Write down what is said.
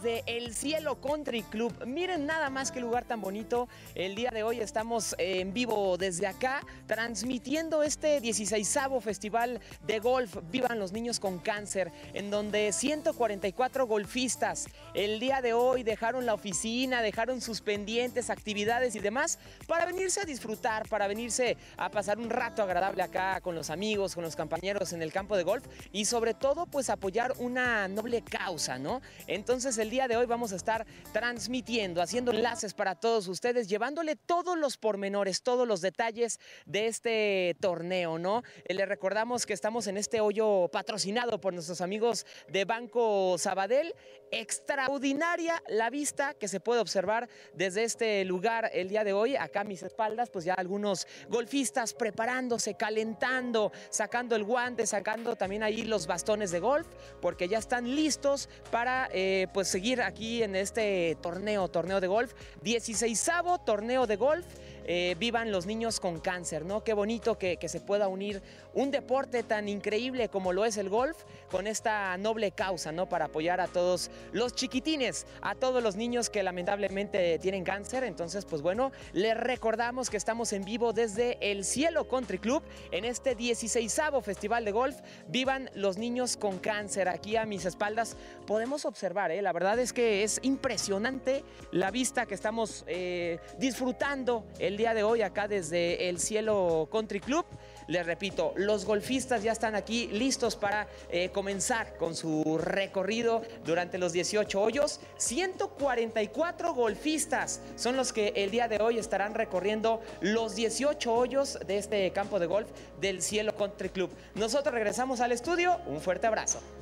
de El Cielo Country Club. Miren nada más que lugar tan bonito. El día de hoy estamos en vivo desde acá, transmitiendo este 16º Festival de Golf Vivan los Niños con Cáncer, en donde 144 golfistas el día de hoy dejaron la oficina, dejaron sus pendientes, actividades y demás para venirse a disfrutar, para venirse a pasar un rato agradable acá con los amigos, con los compañeros en el campo de golf y sobre todo pues apoyar una noble causa, ¿no? Entonces el día de hoy vamos a estar transmitiendo, haciendo enlaces para todos ustedes, llevándole todos los pormenores, todos los detalles de este torneo, ¿no? Les recordamos que estamos en este hoyo patrocinado por nuestros amigos de Banco Sabadell. Extraordinaria la vista que se puede observar desde este lugar el día de hoy. Acá a mis espaldas, pues ya algunos golfistas preparándose, calentando, sacando el guante, sacando también ahí los bastones de golf, porque ya están listos para pues seguir aquí en este torneo de golf, 16º torneo de golf. Vivan los niños con cáncer, ¿no? Qué bonito que se pueda unir un deporte tan increíble como lo es el golf con esta noble causa, ¿no? Para apoyar a todos los chiquitines, a todos los niños que lamentablemente tienen cáncer. Entonces, pues bueno, les recordamos que estamos en vivo desde El Cielo Country Club en este 16º Festival de Golf Vivan los Niños con Cáncer. Aquí a mis espaldas podemos observar, la verdad es que es impresionante la vista que estamos disfrutando el día de hoy acá desde El Cielo Country Club. Les repito, los golfistas ya están aquí listos para comenzar con su recorrido durante los 18 hoyos. 144 golfistas son los que el día de hoy estarán recorriendo los 18 hoyos de este campo de golf del Cielo Country Club. Nosotros regresamos al estudio. Un fuerte abrazo.